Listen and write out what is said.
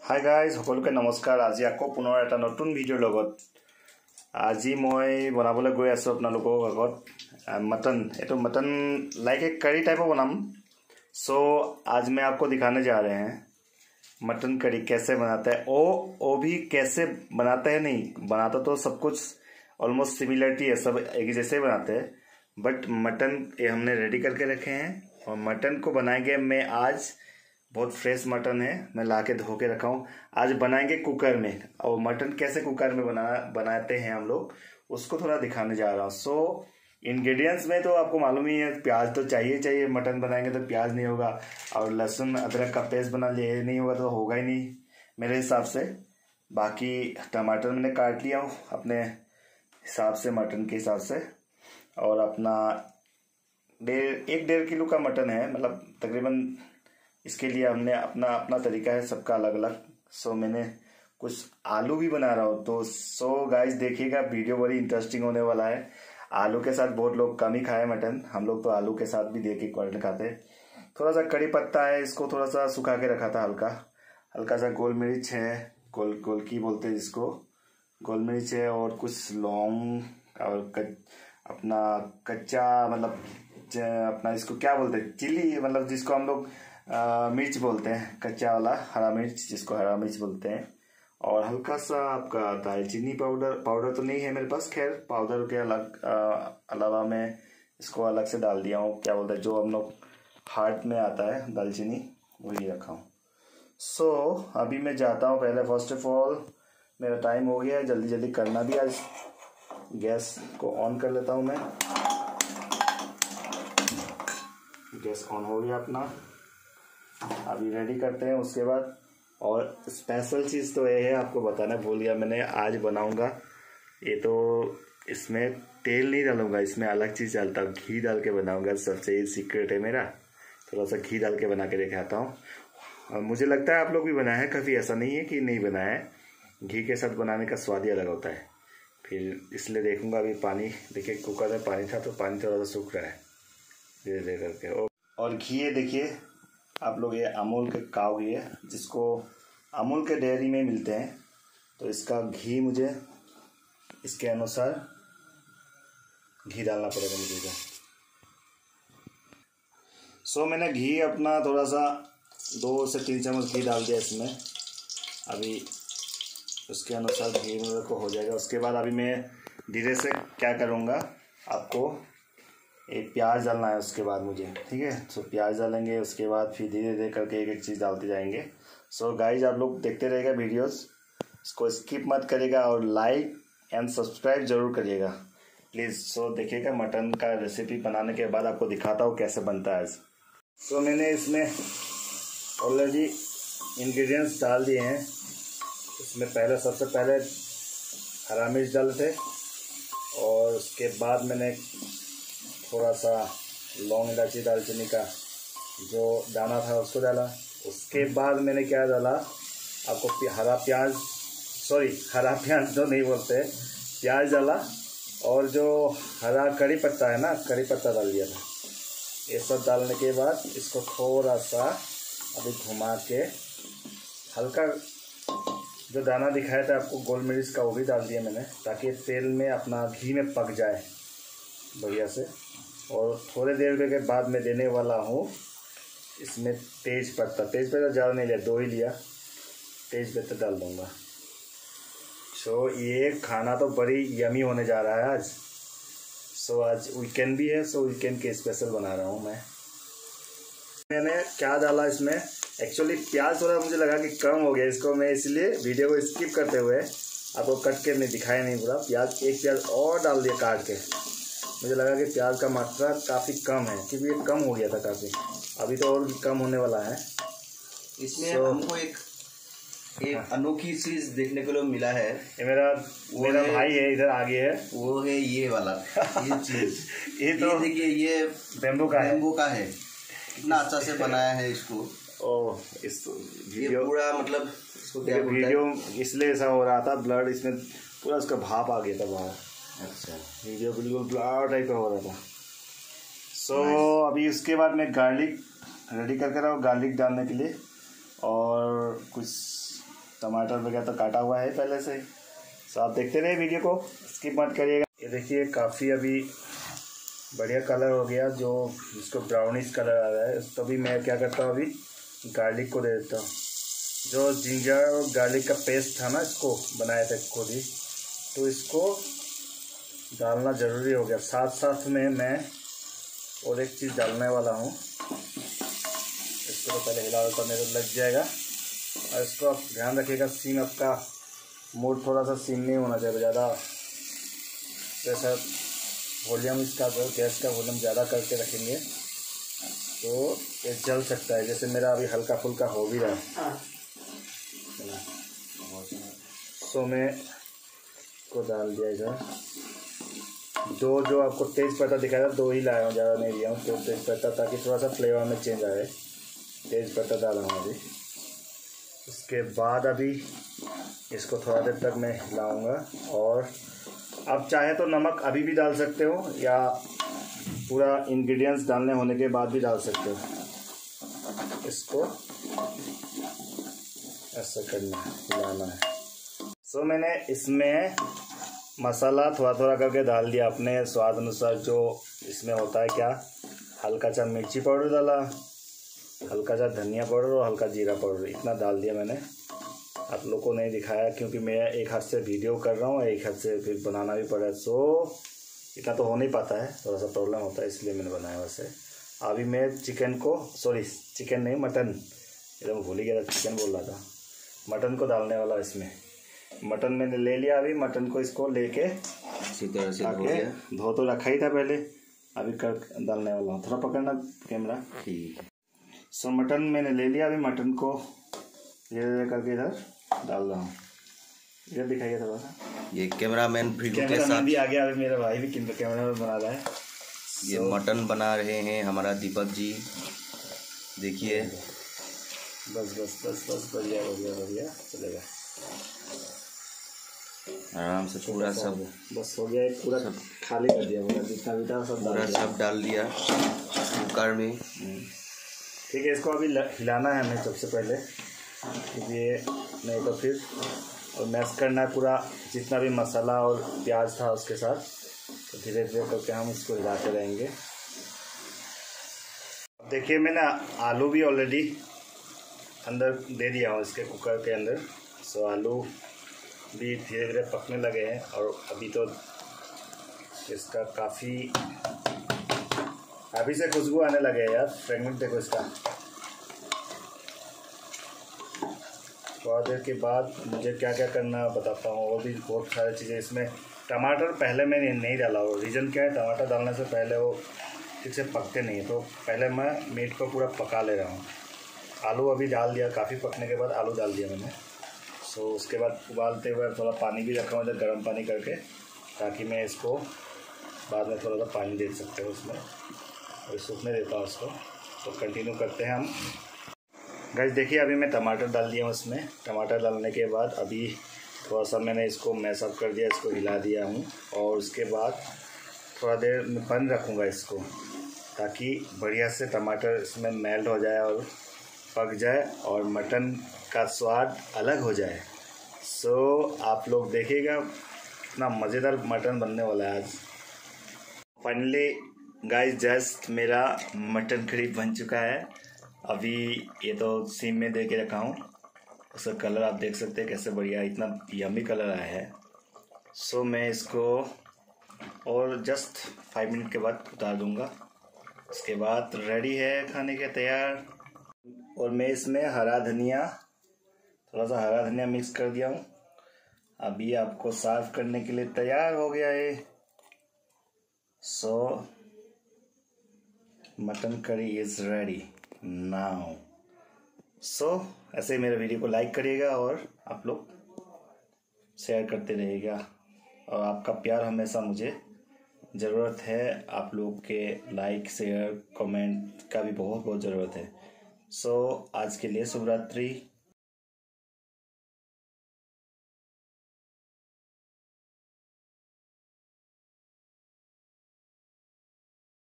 Hi guys সকলোকে নমস্কাৰ। আজি আকৌ পুনৰ এটা নতুন ভিডিঅ'ৰ লগত আজি মই বনাবলৈ গৈ আছোঁ আপোনালোকৰ আগত मटन। ये मटन लाइक एक करी टाइप का बनाम। सो आज मैं आपको दिखाने जा रहे हैं मटन करी कैसे बनाता है। वो भी कैसे बनाता है, नहीं बनाता तो सब कुछ ऑलमोस्ट सिमिलरिटी है, सब एक जैसे बनाते हैं, बट मटन ये हमने रेडी करके रखे हैं और मटन को बनाएंगे। मैं आज बहुत फ्रेश मटन है, मैं लाके धो के रखा हूँ। आज बनाएंगे कुकर में, और मटन कैसे कुकर में बनाते हैं हम लोग, उसको थोड़ा दिखाने जा रहा हूँ। सो इंग्रेडिएंट्स में तो आपको मालूम ही है, प्याज तो चाहिए। मटन बनाएंगे तो प्याज नहीं होगा, और लहसुन अदरक का पेस्ट बना लिए नहीं होगा तो होगा ही नहीं मेरे हिसाब से। बाकी टमाटर मैंने काट लिया हूँ अपने हिसाब से, मटन के हिसाब से। और अपना 1.5 किलो का मटन है, मतलब तकरीबन। इसके लिए हमने अपना तरीका है, सबका अलग अलग। सो मैंने कुछ आलू भी बना रहा हूँ, तो सो गाइस देखिएगा, वीडियो बड़ी इंटरेस्टिंग होने वाला है। आलू के साथ बहुत लोग कम ही खाए मटन, हम लोग तो आलू के साथ भी दे के क्वालिटी खाते हैं। थोड़ा सा कड़ी पत्ता है, इसको थोड़ा सा सुखा के रखा था, हल्का सा गोल मिर्च है, गोल की बोलते हैं जिसको, गोल मिर्च है, और कुछ लौंग, और अपना कच्चा, मतलब अपना इसको क्या बोलते हैं, चिली, मतलब जिसको हम लोग मिर्च बोलते हैं, कच्चा वाला हरा मिर्च, जिसको हरा मिर्च बोलते हैं। और हल्का सा आपका दालचीनी पाउडर तो नहीं है मेरे पास, खैर पाउडर के अलावा मैं इसको अलग से डाल दिया हूँ, क्या बोलते हैं, जो हम लोग हार्ट में आता है दालचीनी, वही रखा हूँ। सो अभी मैं जाता हूँ, पहले फर्स्ट ऑफ ऑल मेरा टाइम हो गया है, जल्दी करना भी। आज गैस को ऑन कर लेता हूँ मैं। गैस ऑन हो गया अपना, अभी रेडी करते हैं उसके बाद। और स्पेशल चीज़ तो ये है, आपको बताना भूल गया मैंने, आज बनाऊंगा ये तो, इसमें तेल नहीं डालूंगा, इसमें अलग चीज़ डालता हूँ, घी डाल के बनाऊंगा। सबसे ये सीक्रेट है मेरा, थोड़ा सा घी डाल के बना के दिखाता हूँ। और मुझे लगता है आप लोग भी बनाए हैं कभी, ऐसा नहीं है कि नहीं बनाया है। घी के साथ बनाने का स्वाद ही अलग होता है। फिर इसलिए देखूंगा। अभी पानी देखिए, कुकर में पानी था तो पानी थोड़ा सा सूख रहा है धीरे धीरे करके। और घी है देखिए आप लोग, ये अमूल के काव घी है, जिसको अमूल के डेयरी में मिलते हैं। तो इसका घी मुझे इसके अनुसार घी डालना पड़ेगा मुझे। सो मैंने घी अपना थोड़ा सा 2 से 3 चम्मच घी डाल दिया इसमें। अभी उसके अनुसार घी मेरे को हो जाएगा। उसके बाद अभी मैं धीरे से क्या करूँगा, आपको एक प्याज डालना है उसके बाद मुझे, ठीक है। तो प्याज डालेंगे, उसके बाद फिर धीरे धीरे करके एक चीज़ डालते जाएंगे। सो गाइज आप लोग देखते रहेगा वीडियोस, इसको स्किप मत करिएगा, और लाइक एंड सब्सक्राइब जरूर करिएगा प्लीज़। सो देखिएगा मटन का रेसिपी बनाने के बाद आपको दिखाता हूँ कैसे बनता है। तो मैंने इसमें ऑलरेडी इंग्रेडिएंट्स डाल दिए हैं। इसमें सबसे पहले हरा मिर्च डाले थे, और उसके बाद मैंने थोड़ा सा लौंग, इलायची, दालचीनी का जो दाना था उसको डाला। उसके बाद मैंने क्या डाला, आपको हरा प्याज तो नहीं बोलते, प्याज डाला, और जो हरा कड़ी पत्ता है ना, कड़ी पत्ता डाल दिया था। ये सब डालने के बाद इसको थोड़ा सा अभी घुमा के, हल्का जो दाना दिखाया था आपको गोल मिर्च का, वो भी डाल दिया मैंने, ताकि तेल में अपना घी में पक जाए बढ़िया से। और थोड़ी देर के बाद मैं देने वाला हूँ इसमें तेज पत्ता ज़्यादा नहीं लिया, 2 ही लिया, तेज पत्ता डाल दूँगा। सो ये खाना तो बड़ी यमी होने जा रहा है आज। सो आज वीकेंड भी है, सो वीकेंड के स्पेशल बना रहा हूँ मैं। मैंने क्या डाला इसमें, एक्चुअली प्याज थोड़ा मुझे लगा कि कम हो गया, इसको मैं इसलिए वीडियो को स्किप करते हुए आपको कट के नहीं दिखाया नहीं पूरा। एक प्याज और डाल दिया काट के। मुझे लगा कि प्याज का मात्रा काफ़ी कम है, क्योंकि ये कम हो गया था काफ़ी, अभी तो और भी कम होने वाला है। इसमें हमको एक अनोखी चीज़ देखने को मिला है। ये मेरा भाई है, इधर आगे है, वो है ये वाला ये चीज़ ये तो देखिए, ये बेम्बू का है। कितना अच्छा से बनाया है इसको। इस वीडियो पूरा, मतलब इसको क्या बोलते हैं, वीडियो इसलिए ऐसा हो रहा था, ब्लड इसमें पूरा उसका भाप आ गया था बाहर। अच्छा, वीडियो बिल्कुल ब्लर टाइप का हो रहा था। सो अभी उसके बाद मैं गार्लिक रेडी करके रहा हूँ, गार्लिक डालने के लिए, और कुछ टमाटर वगैरह तो काटा हुआ है पहले से ही। सो आप देखते रहे वीडियो को, स्किप मत करिएगा। ये देखिए काफ़ी अभी बढ़िया कलर हो गया, जो जिसको ब्राउनिश कलर आ रहा है। तो भी मैं क्या करता हूँ, अभी गार्लिक को दे देता हूँ। जो जिंजर और गार्लिक का पेस्ट था ना, इसको बनाया था खुद ही, तो इसको डालना ज़रूरी हो गया। साथ साथ में मैं और एक चीज़ डालने वाला हूँ। इसको तो पहले हिला करने तो लग जाएगा, और इसको आप ध्यान रखिएगा, सीम आपका मोड थोड़ा सा सीम नहीं होना चाहिए ज़्यादा। जैसा वॉल्यूम इसका गैस का वॉल्यूम ज़्यादा करके रखेंगे तो ये जल सकता है। जैसे मेरा अभी हल्का फुल्का हो भी रहा है। सो मैं को डाल दिया इधर। दो जो आपको तेज पत्ता दिखाया था, 2 ही लाया हूँ, ज़्यादा नहीं लिया हूँ। तो तेज पत्ता ताकि थोड़ा सा फ्लेवर में चेंज आए, तेज पत्ता डाला हूँ अभी। उसके बाद अभी इसको थोड़ा देर तक मैं हिलाऊंगा। और आप चाहे तो नमक अभी भी डाल सकते हो, या पूरा इंग्रेडिएंट्स डालने होने के बाद भी डाल सकते हो। इसको ऐसा करना है, हिलाना है। सो मैंने इसमें मसाला थोड़ा थोड़ा करके डाल दिया अपने स्वाद अनुसार। जो इसमें होता है क्या, हल्का सा मिर्ची पाउडर डाला, हल्का सा धनिया पाउडर और हल्का जीरा पाउडर, इतना डाल दिया मैंने। आप लोग को नहीं दिखाया क्योंकि मैं एक हाथ से वीडियो कर रहा हूँ, एक हाथ से फिर बनाना भी पड़ा। सो इतना तो हो नहीं पाता है, थोड़ा सा प्रॉब्लम होता है, इसलिए मैंने बनाया। वैसे अभी मैं चिकन नहीं, मटन, एकदम भूल ही गया था, चिकन बोल रहा था। मटन को डालने वाला इसमें। मटन मैंने ले लिया अभी। मटन को इसको लेके इसी तरह से धो तो रखा ही था पहले, अभी कर डालने वाला हूँ। थोड़ा पकड़ना कैमरा, ठीक है। सो मटन मैंने ले लिया। अभी मटन को धीरे करके इधर डाल रहा हूँ। इधर दिखाइए थोड़ा सा, ये कैमरामैन वीडियो के कैमरा साथ भी आ गया। अभी मेरा भाई भी कैमरा बना रहा है। ये मटन बना रहे हैं हमारा दीपक जी, देखिए। बस बस बस बस, बढ़िया बढ़िया बढ़िया चलेगा। आराम से पूरा सब बस हो गया, पूरा सब खाली कर दिया, पूरा जितना भी था सब डाल दिया कुकर में। ठीक है, इसको अभी हिलाना है हमें सबसे पहले, ये नहीं तो फिर, और मैश करना है पूरा जितना भी मसाला और प्याज था उसके साथ। तो धीरे धीरे करके हम इसको हिलाते रहेंगे। देखिए मैंने आलू भी ऑलरेडी अंदर दे दिया हूँ इसके कुकर के अंदर। सो आलू भी धीरे धीरे पकने लगे हैं, और अभी तो इसका काफ़ी अभी से खुशबू आने लगे हैं यार। फ्रेगनेंस देखो इसका। थोड़ा देर के बाद मुझे क्या क्या करना बताता हूँ, और भी बहुत सारी चीज़ें इसमें। टमाटर पहले मैंने नहीं डाला, वो रीज़न क्या है, टमाटर डालने से पहले वो ठीक से पकते नहीं, तो पहले मैं मीट को पूरा पका ले रहा हूँ। आलू अभी डाल दिया, काफ़ी पकने के बाद आलू डाल दिया मैंने। सो उसके बाद उबालते हुए थोड़ा पानी भी रखा हूँ इधर, गर्म पानी करके, ताकि मैं इसको बाद में थोड़ा सा पानी दे सकते हो उसमें, और सूखने देता हूँ उसको। तो कंटिन्यू करते हैं हम। गाइस देखिए अभी मैं टमाटर डाल दिया हूँ उसमें। टमाटर डालने के बाद अभी थोड़ा सा मैंने इसको मैशअप कर दिया, इसको हिला दिया हूँ। और उसके बाद थोड़ा देर मैं बंद रखूँगा इसको, ताकि बढ़िया से टमाटर इसमें मेल्ट हो जाए और पक जाए, और मटन का स्वाद अलग हो जाए। सो आप लोग देखिएगा कितना मज़ेदार मटन बनने वाला है आज। फाइनली गाइस जस्ट मेरा मटन करी बन चुका है। अभी ये तो सिम में दे के रखा हूँ, उसका कलर आप देख सकते हैं कैसे बढ़िया, इतना यम्मी कलर आया है। सो मैं इसको और जस्ट 5 मिनट के बाद उतार दूँगा। उसके बाद रेडी है खाने के तैयार। और मैं इसमें थोड़ा सा हरा धनिया मिक्स कर दिया हूँ। अभी आपको सर्व करने के लिए तैयार हो गया है। So mutton curry is ready now. So ऐसे ही मेरे वीडियो को लाइक करिएगा, और आप लोग शेयर करते रहिएगा। और आपका प्यार हमेशा मुझे ज़रूरत है। आप लोग के लाइक शेयर कमेंट का भी बहुत बहुत ज़रूरत है। सो आज के लिए शुभ रात्रि।